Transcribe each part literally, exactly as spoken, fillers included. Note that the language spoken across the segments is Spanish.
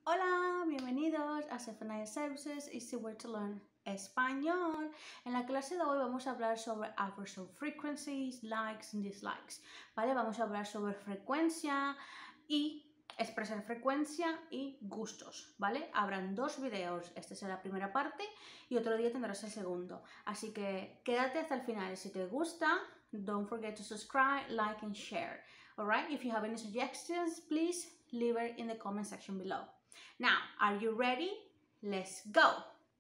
Hola, bienvenidos a Zephaniah Services Easy Way to Learn Español. En la clase de hoy vamos a hablar sobre aversion frequencies, likes and dislikes, ¿vale? Vamos a hablar sobre frecuencia y expresar frecuencia y gustos, ¿vale? Habrán dos videos, este será la primera parte y otro día tendrás el segundo. Así que quédate hasta el final. Si te gusta, don't forget to subscribe, like and share. Alright, if you have any suggestions, please leave it in the comment section below. Now, are you ready? Let's go!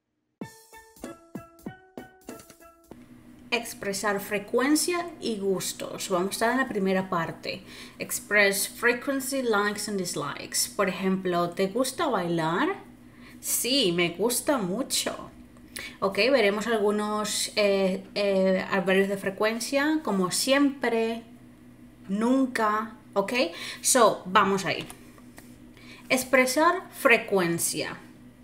Expresar frecuencia y gustos. Vamos a estar en la primera parte. Express frequency, likes and dislikes. Por ejemplo, ¿te gusta bailar? Sí, me gusta mucho. Ok, veremos algunos eh, eh, adverbios de frecuencia como siempre, nunca. Ok, so, vamos ahí. Expresar frecuencia.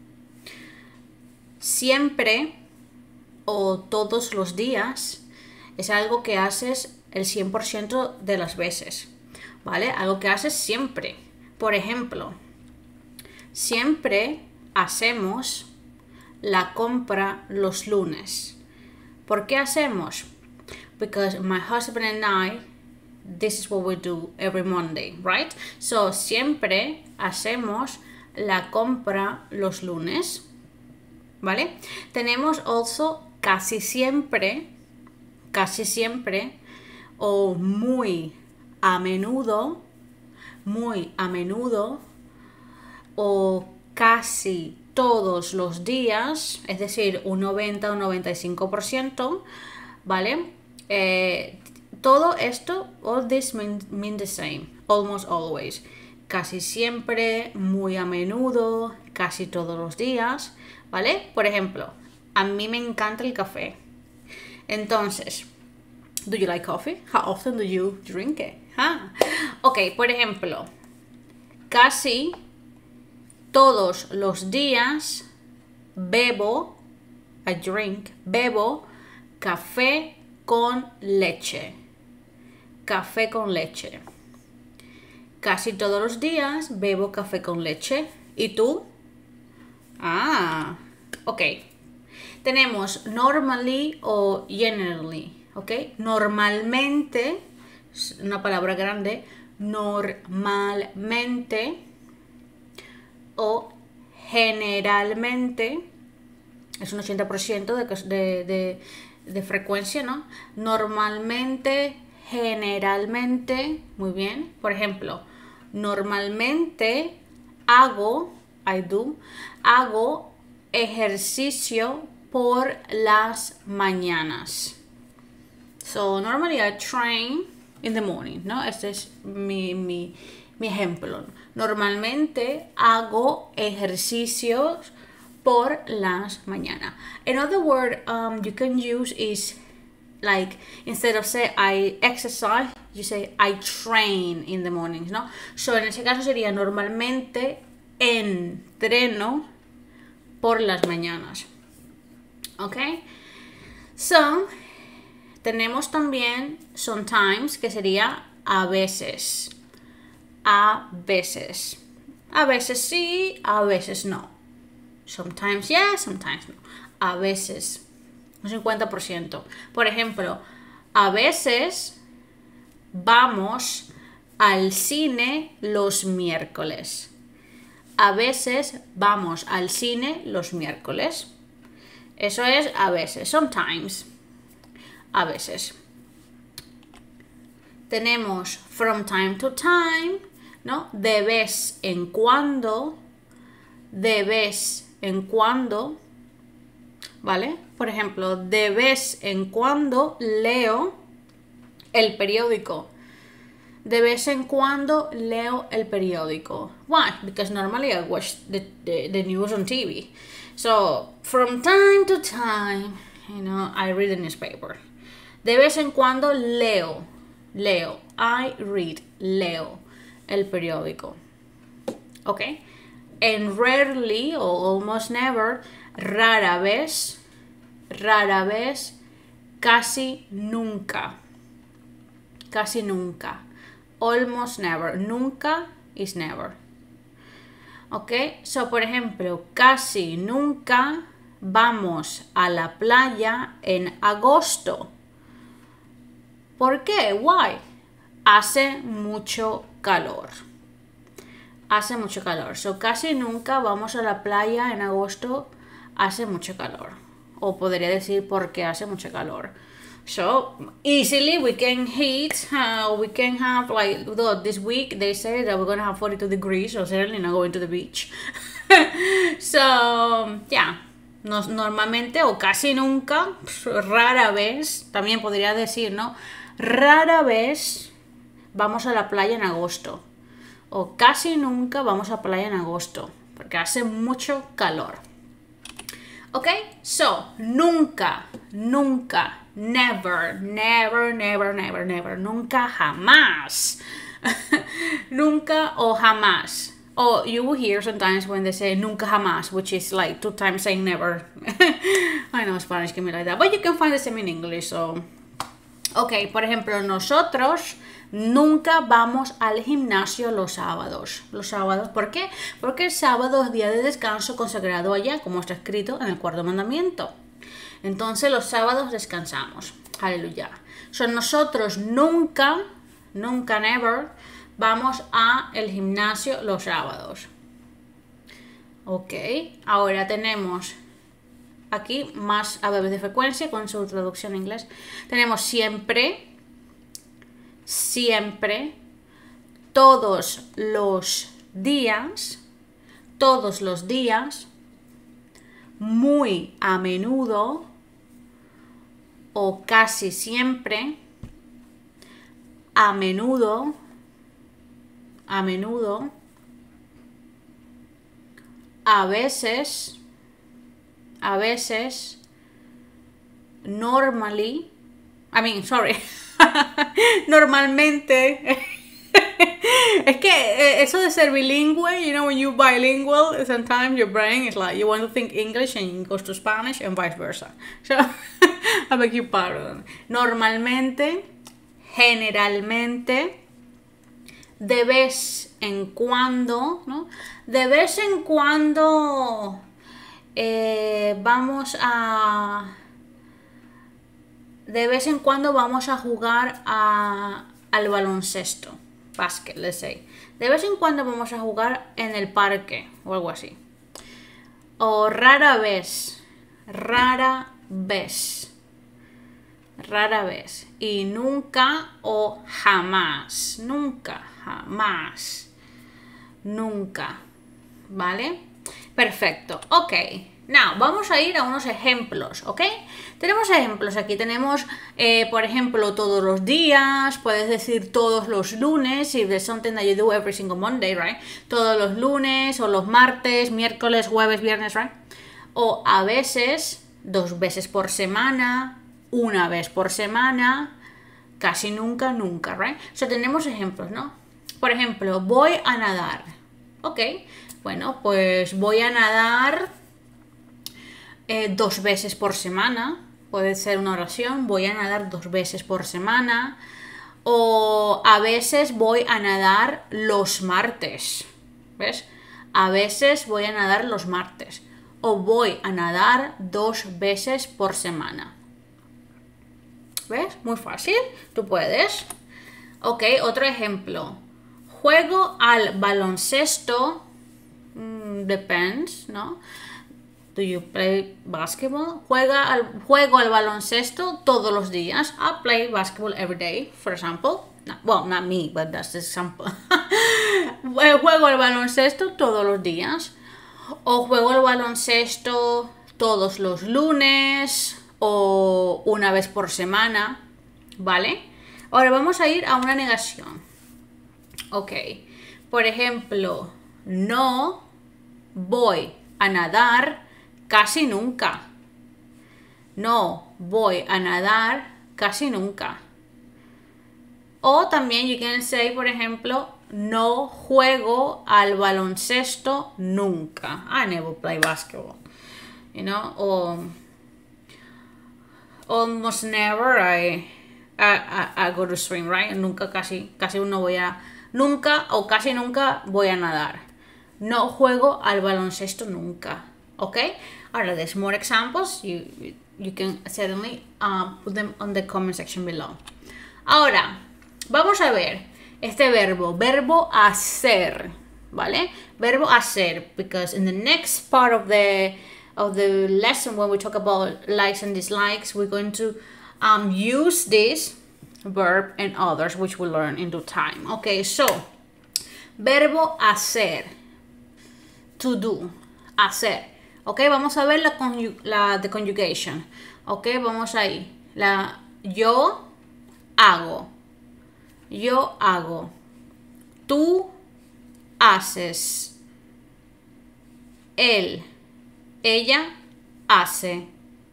Siempre o todos los días es algo que haces el cien por ciento de las veces, ¿vale? Algo que haces siempre. Por ejemplo, siempre hacemos la compra los lunes. ¿Por qué hacemos? Because my husband and I, this is what we do every Monday, right? So, siempre hacemos la compra los lunes, ¿vale? Tenemos also casi siempre, casi siempre, o muy a menudo, muy a menudo, o casi todos los días, es decir, un noventa o noventa y cinco por ciento, ¿vale? Eh, todo esto, all this mean, mean the same, almost always. Casi siempre, muy a menudo, casi todos los días, ¿vale? Por ejemplo, a mí me encanta el café. Entonces, do you like coffee? How often do you drink it? Ah. Ok, por ejemplo, casi todos los días bebo, I drink, bebo café con leche. Café con leche. Casi todos los días bebo café con leche. ¿Y tú? Ah, ok. Tenemos normally o generally, ¿ok? Normalmente, una palabra grande, normalmente o generalmente, es un ochenta por ciento de, de, de, de frecuencia, ¿no? Normalmente, generalmente, muy bien. Por ejemplo, normalmente hago, I do, hago ejercicio por las mañanas. So, normally I train in the morning, ¿no? Este es mi, mi, mi ejemplo. Normalmente hago ejercicios por las mañanas. Another word um, you can use is like, instead of say I exercise, you say I train in the mornings, ¿no? So, en ese caso sería normalmente entreno por las mañanas. ¿Ok? So, tenemos también sometimes, que sería a veces. A veces. A veces sí, a veces no. Sometimes yes, sometimes no. A veces. Un cincuenta por ciento. Por ejemplo, a veces vamos al cine los miércoles. A veces vamos al cine los miércoles. Eso es a veces, sometimes. A veces. Tenemos from time to time, ¿no? De vez en cuando. De vez en cuando. ¿Vale? Por ejemplo, de vez en cuando leo el periódico. De vez en cuando leo el periódico. Why? Because normally I watch the, the, the news on T V. So, from time to time, you know, I read the newspaper. De vez en cuando leo, leo, I read, leo el periódico. ¿Ok? And rarely, or almost never, rara vez, rara vez, casi nunca. Casi nunca. Almost never. Nunca is never. Ok, so por ejemplo, casi nunca vamos a la playa en agosto. ¿Por qué? Why? Hace mucho calor. Hace mucho calor. So casi nunca vamos a la playa en agosto. Hace mucho calor. O podría decir porque hace mucho calor. So easily we can heat, uh, we can have like this week they say that we're gonna have forty-two degrees, so certainly not going to the beach. So yeah, Nos, normalmente o casi nunca, rara vez, también podría decir, ¿no? Rara vez vamos a la playa en agosto. O casi nunca vamos a la playa en agosto, porque hace mucho calor. Ok, so nunca, nunca. Never, never, never, never, never. Nunca, jamás. Nunca o jamás. Or you will hear sometimes when they say nunca jamás, which is like two times saying never. I know Spanish can be like that, but you can find the same in English. So, ok, por ejemplo, nosotros nunca vamos al gimnasio los sábados. Los sábados, ¿por qué? Porque el sábado es día de descanso consagrado allá, como está escrito en el cuarto mandamiento. Entonces los sábados descansamos. Aleluya. So, nosotros nunca, nunca, never, vamos a el gimnasio los sábados. Ok. Ahora tenemos aquí más adverbos de frecuencia con su traducción en inglés. Tenemos siempre, siempre, todos los días, todos los días, muy a menudo o casi siempre, a menudo, a menudo, a veces, a veces, normally, I mean, sorry, normalmente. Es que eso de ser bilingüe, you know, when you're bilingual, sometimes your brain is like, you want to think English and it goes to Spanish and vice versa. So, I beg your pardon. Normalmente, generalmente, de vez en cuando, ¿no? De vez en cuando eh, vamos a... De vez en cuando vamos a jugar a, al baloncesto. Basket, let's say. De vez en cuando vamos a jugar en el parque o algo así. O rara vez. Rara vez. Rara vez. Y nunca o jamás. Nunca, jamás. Nunca. ¿Vale? Perfecto. Ok. Now, vamos a ir a unos ejemplos, ¿ok? Tenemos ejemplos aquí, tenemos, eh, por ejemplo, todos los días, puedes decir todos los lunes, if there's something that you do every single Monday, right? Todos los lunes, o los martes, miércoles, jueves, viernes, right? O a veces, dos veces por semana, una vez por semana, casi nunca, nunca, right? O sea, tenemos ejemplos, ¿no? Por ejemplo, voy a nadar, ¿ok? Bueno, pues voy a nadar... Eh, dos veces por semana, puede ser una oración, voy a nadar dos veces por semana, o a veces voy a nadar los martes, ¿ves? A veces voy a nadar los martes, o voy a nadar dos veces por semana. ¿Ves? Muy fácil, tú puedes. Ok, otro ejemplo. Juego al baloncesto, mm, depends, ¿no? Do you play basketball? Juega al, juego al baloncesto todos los días. I play basketball every day, for example. No, well, not me, but that's the example. Juego al baloncesto todos los días. O juego al baloncesto todos los lunes. O una vez por semana. ¿Vale? Ahora vamos a ir a una negación. Ok. Por ejemplo, no voy a nadar casi nunca. No voy a nadar casi nunca. O también you can say, por ejemplo, no juego al baloncesto nunca. I never play basketball. You know, or almost never I, I, I, I go to swim, right? Nunca, casi, casi no voy a, nunca o casi nunca voy a nadar. no juego al baloncesto nunca. Okay? Ahora, there's more examples. You, you can certainly uh, put them on the comment section below. Ahora, vamos a ver este verbo, verbo hacer, ¿vale? Verbo hacer, because in the next part of the of the lesson when we talk about likes and dislikes, we're going to um, use this verb and others, which we'll learn in due time. Okay, so, verbo hacer, to do, hacer. Ok, vamos a ver la, la the conjugation. Ok, vamos ahí. La, yo hago. Yo hago. Tú haces. Él, ella hace.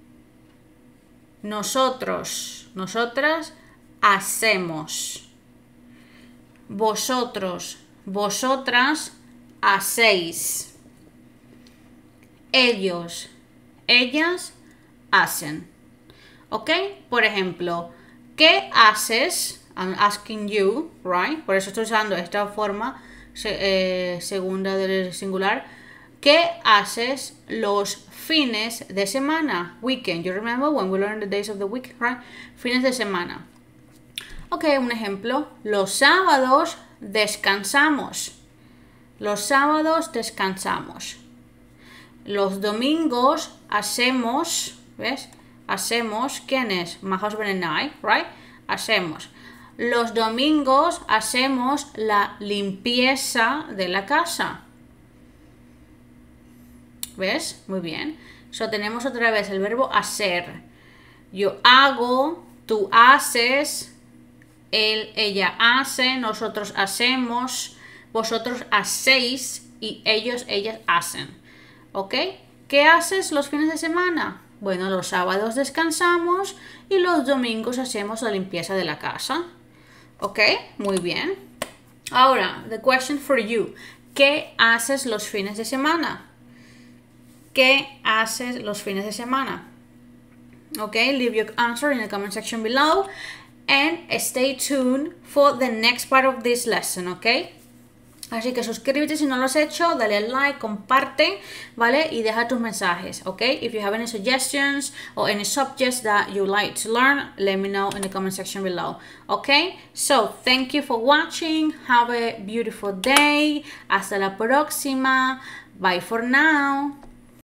Nosotros, nosotras hacemos. Vosotros, vosotras hacéis. Ellos, ellas hacen. ¿Ok? Por ejemplo, ¿qué haces? I'm asking you, right? Por eso estoy usando esta forma eh, segunda del singular. ¿Qué haces los fines de semana? Weekend. You remember when we learned the days of the week, right? Fines de semana. Ok, un ejemplo. Los sábados descansamos. Los sábados descansamos. Los domingos hacemos, ¿ves? Hacemos, ¿quién es? My husband and I, right? Hacemos. Los domingos hacemos la limpieza de la casa. ¿Ves? Muy bien. So, tenemos otra vez el verbo hacer. Yo hago, tú haces, él, ella hace, nosotros hacemos, vosotros hacéis y ellos, ellas hacen. ¿Ok? ¿Qué haces los fines de semana? Bueno, los sábados descansamos y los domingos hacemos la limpieza de la casa. ¿Ok? Muy bien. Ahora, the question for you. ¿Qué haces los fines de semana? ¿Qué haces los fines de semana? ¿Ok? Leave your answer in the comment section below and stay tuned for the next part of this lesson. ¿Ok? Así que suscríbete si no lo has hecho, dale al like, comparte, ¿vale? Y deja tus mensajes, ¿ok? If you have any suggestions or any subjects that you like to learn, let me know in the comment section below, ¿ok? So, thank you for watching. Have a beautiful day. Hasta la próxima. Bye for now.